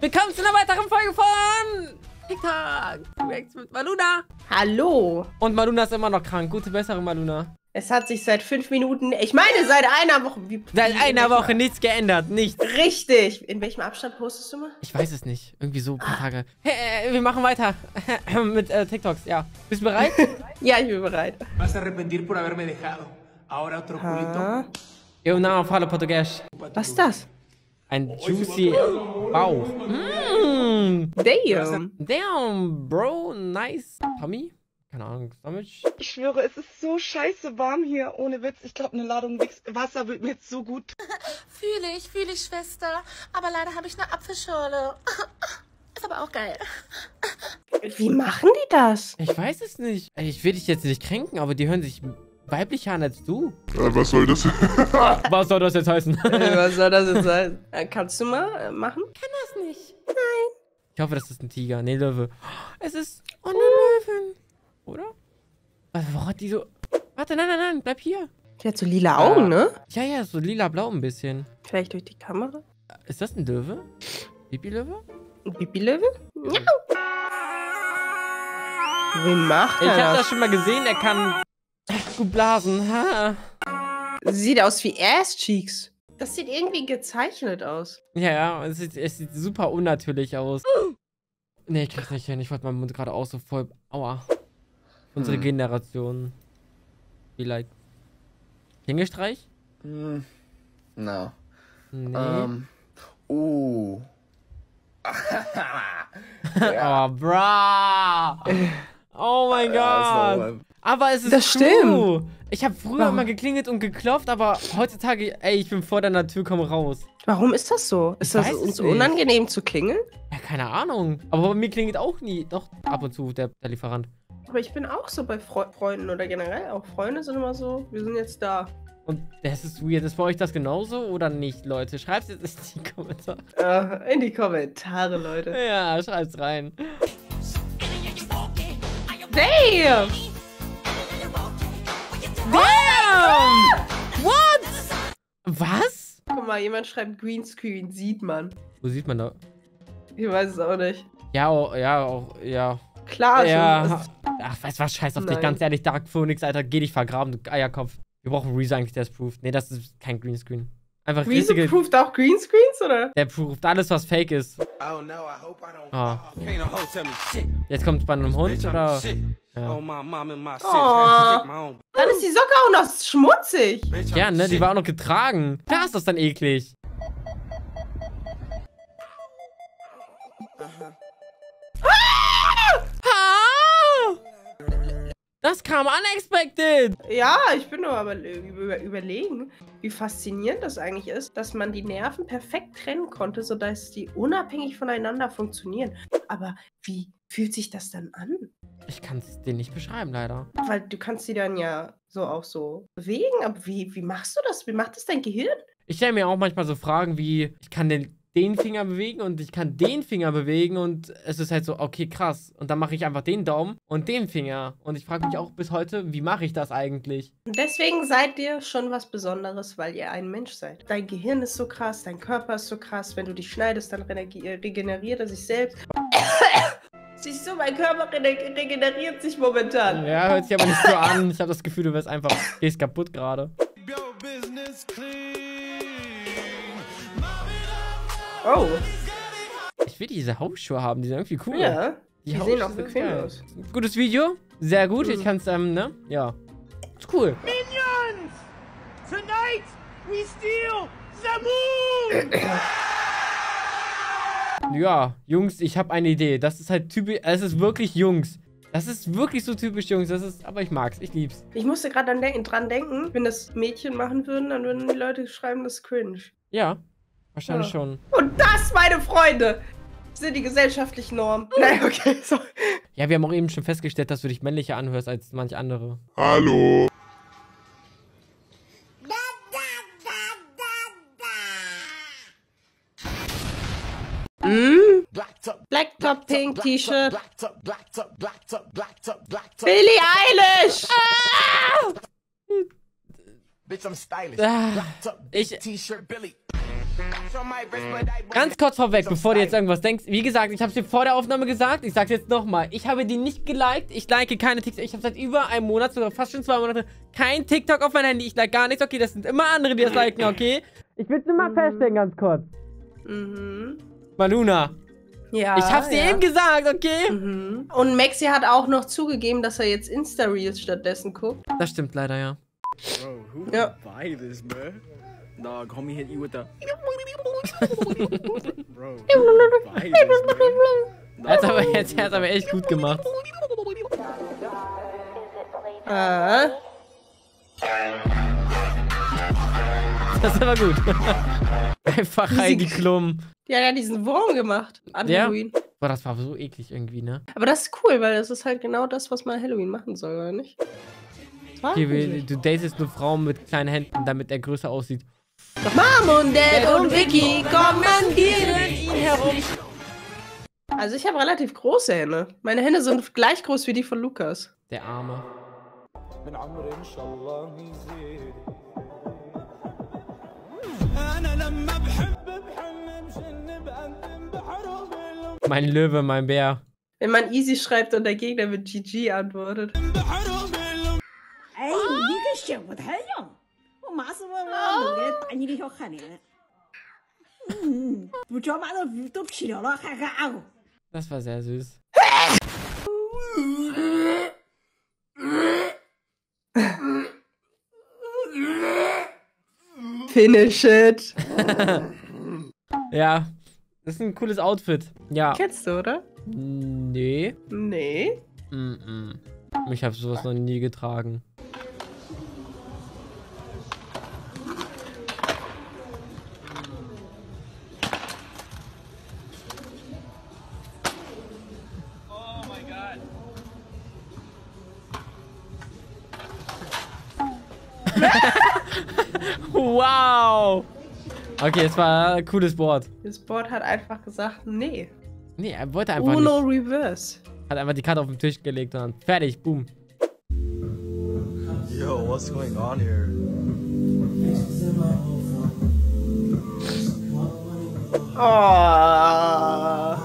Willkommen zu einer weiteren Folge von TikTok Reacts mit Maluna. Hallo. Und Maluna ist immer noch krank. Gute Besserung, Maluna. Es hat sich seit 5 Minuten, ich meine seit einer Woche. Seit einer Woche nichts geändert, nichts. Richtig. In welchem Abstand postest du mal? Ich weiß es nicht. Irgendwie so ein paar Tage. Hey, wir machen weiter mit TikToks, ja. Bist du bereit? Ja, ich bin bereit. Vas a arrepentir por haberme dejado. Ahora otro culito. Eu não falo português. Was ist das? Ein juicy Bauch. Damn. Damn, bro. Nice. Tommy? Keine Ahnung. Damage? Ich schwöre, es ist so scheiße warm hier. Ohne Witz. Ich glaube, eine Ladung Wasser wird mir jetzt so gut. Fühle ich, Schwester. Aber leider habe ich eine Apfelschorle. Ist aber auch geil. Wie machen die das? Ich weiß es nicht. Ich will dich jetzt nicht kränken, aber die hören sich weiblicher an als du. Was soll das? Was soll das jetzt heißen? Was soll das jetzt sein? Kannst du mal machen? Kann das nicht. Ich hoffe, das ist ein Tiger. Nee, Löwe. Es ist eine Löwin. Oder? Warum hat die so... Warte, nein, bleib hier. Die hat so lila Augen, ne? Ja, so lila-blau ein bisschen. Vielleicht durch die Kamera. Ist das ein Löwe? Bibi-Löwe? Ein Bibi-Löwe? Ja. Wie macht Ich er habe das das? schon mal gesehen. Er kann gut blasen. Ha. Sieht aus wie Ass-Cheeks. Das sieht irgendwie gezeichnet aus. Ja, es sieht super unnatürlich aus. Nee, ich krieg's nicht hin. Ich wollte meinen Mund gerade auch so voll... Aua. Unsere Generation. Vielleicht. Klingelstreich? No. Nee. Ooh. Oh, bra. Oh mein Gott. Aber es ist Das true. stimmt. Ich habe früher immer geklingelt und geklopft, aber heutzutage, ey, ich bin vor deiner Tür, komm raus. Warum ist das so? Ist das weiß es uns nicht. unangenehm zu klingeln? Ja, keine Ahnung. Aber bei mir klingelt auch nie. Doch, ab und zu, der Lieferant. Aber ich bin auch so bei Freunden oder generell auch Freunde sind immer so, wir sind jetzt da. Und das ist weird. Ist bei euch das genauso oder nicht, Leute? Schreibt es jetzt in die Kommentare. In die Kommentare, Leute. Ja, schreibt's rein. Damn! Damn! What? Was? Guck mal, jemand schreibt Greenscreen, sieht man. Wo sieht man da? Ich weiß es auch nicht. Ja. Klar, Ja. schon. Ach, weißt du was? Scheiß auf dich. Nein. Ganz ehrlich, Dark Phoenix, Alter. Geh dich vergraben, du Eierkopf. Wir brauchen Rezo eigentlich, der es proof. Nee, das ist kein Greenscreen. Einfach Rezo richtige... proved auch Greenscreens, oder? Der prooft alles, was fake ist. Oh no, I hope I don't. Ah. Can't no hoe tell me shit. Jetzt kommt es bei einem Hund, Bitch, I'm oder? shit. Ja. Oh my mom and my shit. Aw. Take my own. Dann ist die Socke auch noch schmutzig. Bitch, I'm Ja, ne? Die shit. war auch noch getragen. Klar ist das dann eklig. Ah! Das kam unexpected. Ja, ich bin nur aber überlegen, wie faszinierend das eigentlich ist, dass man die Nerven perfekt trennen konnte, sodass die unabhängig voneinander funktionieren. Aber wie fühlt sich das dann an? Ich kann es dir nicht beschreiben, leider. Weil du kannst sie dann ja so auch so bewegen, aber wie machst du das? Wie macht das dein Gehirn? Ich stelle mir auch manchmal so Fragen wie, ich kann den Finger bewegen und ich kann den Finger bewegen und es ist halt so, okay, krass. Und dann mache ich einfach den Daumen und den Finger. Und ich frage mich auch bis heute, wie mache ich das eigentlich? Und deswegen seid ihr schon was Besonderes, weil ihr ein Mensch seid. Dein Gehirn ist so krass, dein Körper ist so krass. Wenn du dich schneidest, dann regeneriert er sich selbst. Siehst du, mein Körper regeneriert sich momentan. Ja, hört sich aber nicht so an. Ich habe das Gefühl, du wirst einfach, gehst kaputt gerade. Oh, Ich will diese Hausschuhe haben, die sind irgendwie cool. ja. Die sehen Hausschuhe auch sind bequem geil. aus. Gutes Video, sehr gut. Ich kann es, ne? Ja. Ist cool. Minions! Tonight we steal the moon! Ja, Jungs, ich habe eine Idee. Das ist halt typisch, es ist wirklich Jungs. Das ist wirklich so typisch Jungs. Das ist, aber ich mag's, ich lieb's. Ich musste gerade dran denken, wenn das Mädchen machen würden, dann würden die Leute schreiben, das ist cringe. Ja, wahrscheinlich Ja. schon. Und das, meine Freunde, sind die gesellschaftlichen Normen. Nein, okay, so. Ja, wir haben auch eben schon festgestellt, dass du dich männlicher anhörst als manch andere. Hallo. Blacktop Pink T-Shirt. Billie Eilish! Bitch, I'm stylish. Ah, Black top, ich- T-shirt, Billy. Ganz kurz vorweg, bevor du jetzt irgendwas denkst. Wie gesagt, ich habe es dir vor der Aufnahme gesagt. Ich sag's jetzt nochmal. Ich habe die nicht geliked. Ich like keine TikTok. Ich habe seit über einem Monat, sogar fast schon 2 Monate, kein TikTok auf mein Handy. Ich like gar nichts. Okay, das sind immer andere, die das liken, okay? Ich will's nur mal feststellen, ganz kurz. Maluna. Ja. Ich hab's dir eben gesagt, okay? Und Maxi hat auch noch zugegeben, dass er jetzt Insta-Reels stattdessen guckt. Das stimmt leider, ja. Bro, who Ja. buy this, man? Dog, homie hit you with the. Bro, who buy this, man? Er hat's aber echt gut gemacht. Ah. Das ist aber gut. Einfach Heidi Klum. Die hat ja diesen Wurm gemacht an Ja. Halloween. Boah, das war so eklig irgendwie, ne? Aber das ist cool, weil das ist halt genau das, was man Halloween machen soll, oder nicht? Das war Okay, du datest eine Frau mit kleinen Händen, damit er größer aussieht. Mom und Dad und Vicky kommandieren ihn herum. Also ich habe relativ große Hände. Meine Hände sind gleich groß wie die von Lukas. Der Arme. Mein Löwe, mein Bär. Wenn man easy schreibt und der Gegner mit GG antwortet. Das war sehr süß. Finish it. Ja, das ist ein cooles Outfit. Ja. Kennst du, oder? Nee. Nee. Ich habe sowas noch nie getragen. Wow! Okay, es war ein cooles Board. Das Board hat einfach gesagt, nee. Nee, er wollte einfach Uno nicht. Reverse. Hat einfach die Karte auf den Tisch gelegt und dann fertig, boom. Yo, what's going on here? Oh.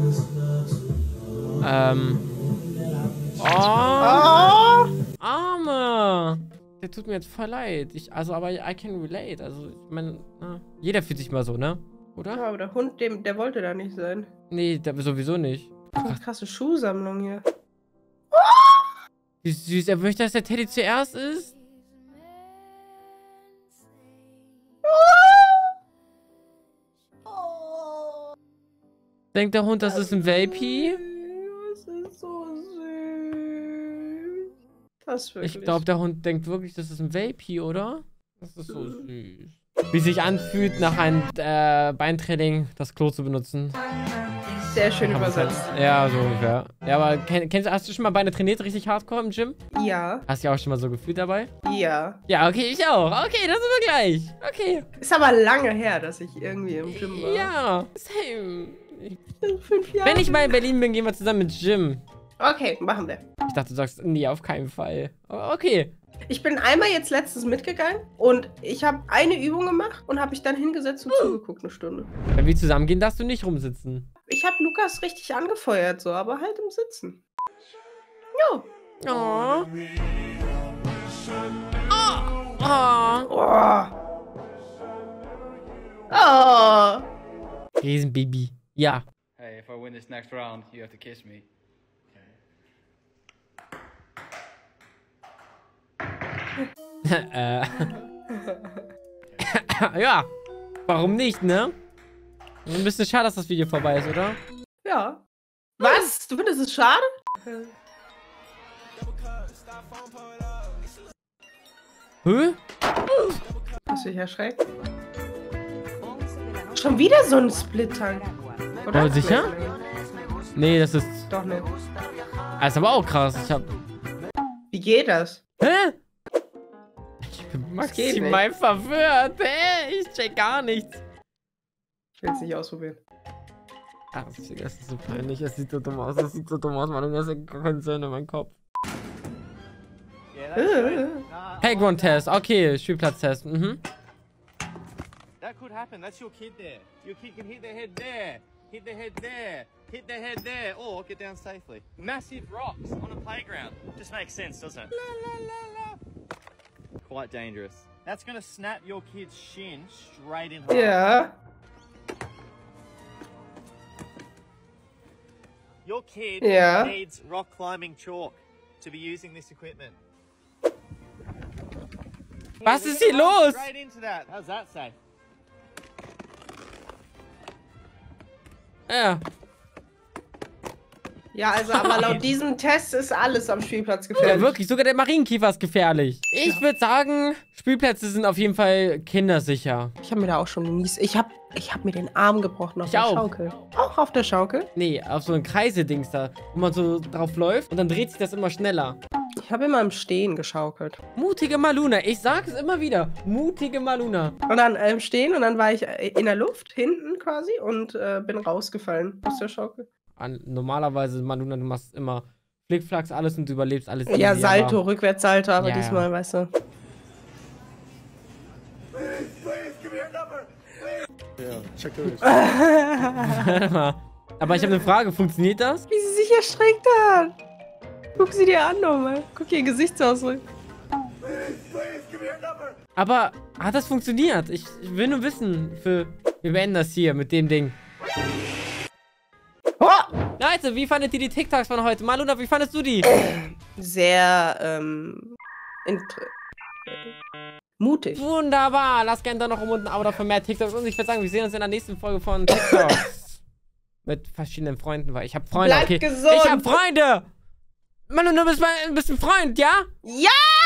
Oh! Arme! Der tut mir jetzt voll leid. Aber I can relate. Also, ich meine, jeder fühlt sich mal so, ne? Oder? Ja, aber der Hund, der wollte da nicht sein. Nee, sowieso nicht. Krasse Schuhsammlung hier. Wie süß. Er möchte, dass der Teddy zuerst ist. Denkt der Hund, das ist ein Welpi? Das ist so süß. Das ist wirklich. Ich glaube, der Hund denkt wirklich, das ist ein Welpi, oder? Das ist so süß. Wie sich anfühlt, nach einem Beintraining das Klo zu benutzen. Sehr schön übersetzt. Ja, so ungefähr. Ja, aber hast du schon mal Beine trainiert, richtig hardcore im Gym? Ja. Hast du dich auch schon mal so gefühlt dabei? Ja. Ja, okay, ich auch. Okay, das sind wir gleich. Okay. Ist aber lange her, dass ich irgendwie im Gym war. Ja, same. 5 Jahre. Wenn ich mal in Berlin bin, gehen wir zusammen ins Gym. Okay, machen wir. Ich dachte, du sagst, nee, auf keinen Fall. Aber okay. Ich bin einmal jetzt letztens mitgegangen und ich habe eine Übung gemacht und habe mich dann hingesetzt und zugeguckt eine Stunde. Wenn wir zusammen gehen, darfst du nicht rumsitzen. Ich habe Lukas richtig angefeuert, so, aber halt im Sitzen. Jo. Oh. Oh. Oh. Oh. Riesenbaby. Ja. Hey, if I win this next round, you have to kiss me. Ja. Warum nicht, ne? Ein bisschen schade, dass das Video vorbei ist, oder? Ja. Was? Du findest es schade? Hä? Hast du dich erschreckt? Schon wieder so ein Split-Tank. Oder? Aber sicher? Nee, das ist... Doch nicht. Das ist aber auch krass. Wie geht das? Hä? Ich bin Das geht maximal verwirrt. Hä? Ich check gar nichts. Ich will es nicht ausprobieren. Ach, das ist so peinlich. Es sieht so dumm aus. Das sieht so dumm aus, Mann. Das ist gar keinen Sinn in meinem Kopf. Playground-Test. Okay, Spielplatz-Test. Mhm. That could happen. That's your kid there. Your kid can hit their head there. Hit their head there. Hit their head there. Or get down safely. Massive rocks on a playground. Just makes sense, doesn't it? La, la, la, la. Quite dangerous. That's going to snap your kid's shin straight in half. Ja. Your kid Ja. needs rock climbing chalk to be using this equipment. Was ist hier los? Straight into that. How's that safe? Ja. Ja, also aber laut diesem Test ist alles am Spielplatz Ja, gefährlich. wirklich. Sogar der Marienkiefer ist gefährlich. Ich würde sagen, Spielplätze sind auf jeden Fall kindersicher. Ich habe mir da auch schon mies. Ich hab mir den Arm gebrochen auf Ich der auch. Schaukel. Auch auf der Schaukel? Nee, auf so ein Kreisedings da, wo man so drauf läuft und dann dreht sich das immer schneller. Ich habe immer im Stehen geschaukelt. Mutige Maluna. Ich sag es immer wieder. Mutige Maluna. Und dann im Stehen und dann war ich in der Luft, hinten quasi, und bin rausgefallen aus der Schaukel. Normalerweise, Maluna, du machst immer Flickflacks, alles und du überlebst alles. Ja, easy, Salto, aber- Rückwärtssalto, aber Ja, ja. diesmal, weißt du. Yeah, check this. Warte mal. Aber ich habe eine Frage. Funktioniert das? Wie sie sich erschreckt hat. Guck sie dir an, nochmal. Guck ihr Gesichtsausdruck. Aber hat das funktioniert? Ich will nur wissen, wir beenden das hier mit dem Ding. Oh! Leute, wie fandet ihr die TikToks von heute? Maluna, wie fandest du die? Sehr, mutig. Wunderbar. Lasst gerne da noch unten ein Abo da für mehr TikToks. Und ich würde sagen, wir sehen uns in der nächsten Folge von TikToks. Mit verschiedenen Freunden, weil ich habe Freunde. Bleib okay. gesund. Ich habe Freunde. Maluna, du bist ein Freund, ja? Ja!